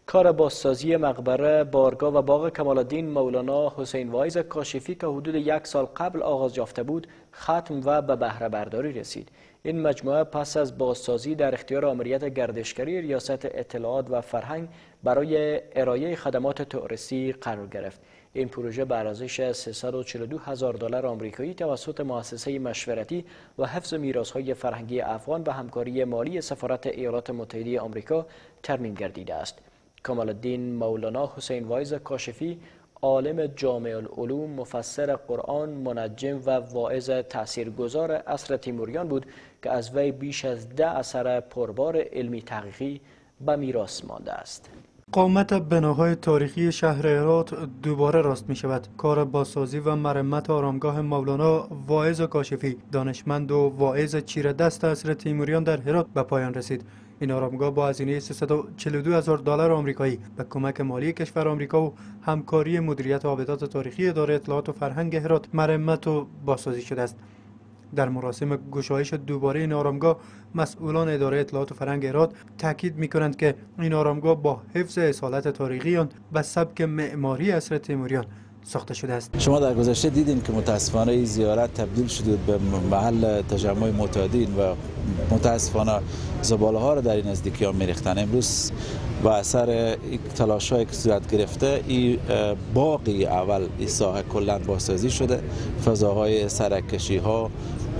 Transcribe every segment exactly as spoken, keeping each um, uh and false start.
کار بازسازی مقبره، بارگاه و باغ کمال الدین مولانا حسین واعظ کاشفی که حدود یک سال قبل آغاز یافته بود، ختم و به بهره برداری رسید. این مجموعه پس از بازسازی در اختیار آمریت گردشگری ریاست اطلاعات و فرهنگ برای ارائه خدمات توریستی قرار گرفت. این پروژه به ارزش سیصد و چهل و دو هزار دلار آمریکایی توسط مؤسسه مشورتی و حفظ میراث‌های فرهنگی افغان و همکاری مالی سفارت ایالات متحده آمریکا ترمیم گردیده است. کمال الدین مولانا حسین واعظ کاشفی عالم جامع العلوم، مفسر قرآن، منجم و واعظ تاثیرگذار عصر تیموریان بود که از وی بیش از ده اثر پربار علمی تحقیقی به میراث مانده است. قامت بناهای تاریخی شهر هرات دوباره راست می شود. کار بازسازی و مرمت آرامگاه مولانا واعظ کاشفی، دانشمند و واعظ چیره دست عصر تیموریان در هرات به پایان رسید. این آرامگاه با هزینه سیصد و چهل و دو هزار دلار آمریکایی به کمک مالی کشور آمریکا و همکاری مدیریت آبدات تاریخی اداره اطلاعات و فرهنگ هرات مرمت و بازسازی شده است. در مراسم گشایش دوباره این آرامگاه، مسئولان اداره اطلاعات و فرهنگ هرات تاکید می‌کنند که این آرامگاه با حفظ اصالت تاریخی آن به سبک معماری عصر تیموریان ساخته شده است. شما در گذشته دیدین که متاسفانه این زیارت تبدیل شده به محل تجمع معتادین و متاسفانه زباله ها را در این نزدیکی‌ها می‌ریختند. امروز با اثر تلاش‌هایی که صورت گرفته، این باقی اول این ساحه کلاً بازسازی شده، فضاهای سرکشی‌ها،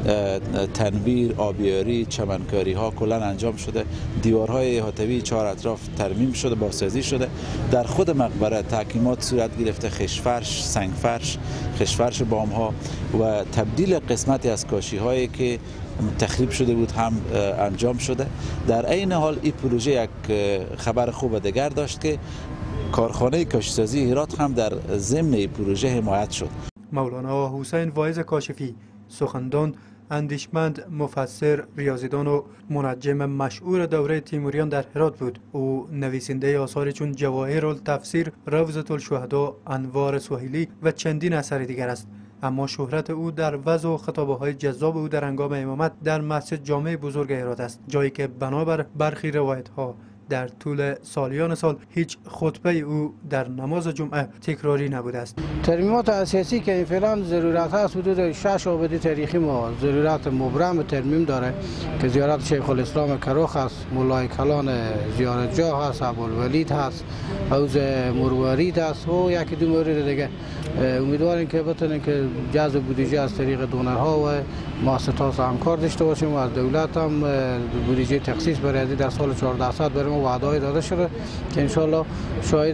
تنویر، آبیاری، چمنکاری ها کلا انجام شده، دیوارهای احاطوی چهار اطراف ترمیم شده، بازسازی شده. در خود مقبره تحکیمات صورت گرفته، خشفرش، سنگفرش، خشفرش بام ها و تبدیل قسمتی از کاشی هایی که تخریب شده بود هم انجام شده. در عین حال این پروژه یک خبر خوب دیگر داشت که کارخانه کاشی‌سازی هرات هم در ضمن این پروژه حمایت شد. مولانا حسین واعظ کاشفی سخندان، اندیشمند، مفسر، ریاضیدان و منجم مشهور دوره تیموریان در هرات بود. او نویسنده آثاری چون جواهر التفسیر، روضة الشهدا، انوار سهیلی و چندین اثر دیگر است. اما شهرت او در وضع و خطابه‌های جذاب او در هنگام امامت در مسجد جامع بزرگ هرات است، جایی که بنابر برخی روایت‌ها در طول سالیان سال هیچ خطبه او در نماز جمعه تکراری نبوده است. ترمیمات اساسی که فعلا ضرورت هست حدود شش آبده تاریخی ما ضرورت مبرم ترمیم داره که زیارت شیخ الاسلام کروخ است، مولای کلان زیارت جاه هست، ابوالولید هست، حوض مروارید است و یکی دو مورد دیگه. امیدواریم که بتونیم که جذب بودجه از طریق دونرها و مؤسسات همکار داشته باشیم و از دولت هم بودجه تخصیص برای در سال چهارده صد برای ما وعده داده شده که انشالله شاهد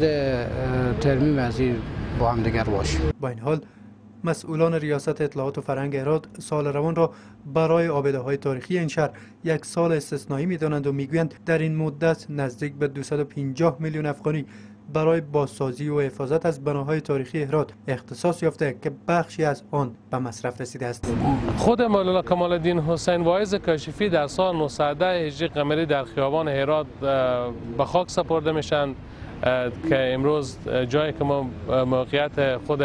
ترمیم از این با هم دیگر باشیم. با این حال مسئولان ریاست اطلاعات و فرهنگ هرات سال روان را برای آبده های تاریخی این شهر یک سال استثنایی می‌دانند و میگویند در این مدت نزدیک به دویست و پنجاه میلیون افغانی برای بازسازی و حفاظت از بناهای تاریخی هرات اختصاص یافته که بخشی از آن به مصرف رسیده است. خود مولانا کمال الدین حسین واعظ کاشفی در سال نهصد و ده هجری قمری در خیابان هرات به خاک سپرده میشن که امروز جایی که ما موقعیت خود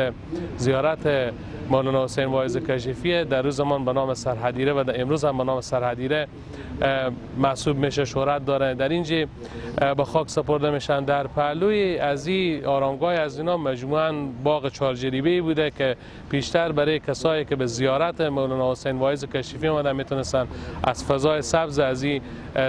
زیارت مولانا حسین واعظ کاشفی در روز زمان به نام سرحدیره و در امروز هم به نام سرحدیره محسوب میشه، شهرت داره. در اینجا به خاک سپرده میشن. در پهلوی از این آرامگاه از اینا مجموعاً باغ چهار جریبه‌ای بوده که پیشتر برای کسایی که به زیارت مولانا حسین واعظ کاشفی اومدن میتونستن از فضای سبز از این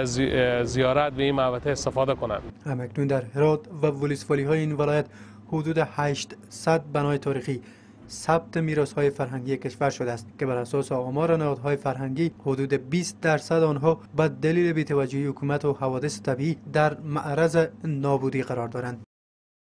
زیارت به این محوطه استفاده کنند. همکنون در هرات و ولسوالی های این ولایت حدود هشتصد بنای تاریخی ثبت میراث‌های فرهنگی کشور شده است که بر اساس آمار نهادهای فرهنگی حدود بیست درصد آنها به دلیل بی‌توجهی حکومت و حوادث طبیعی در معرض نابودی قرار دارند.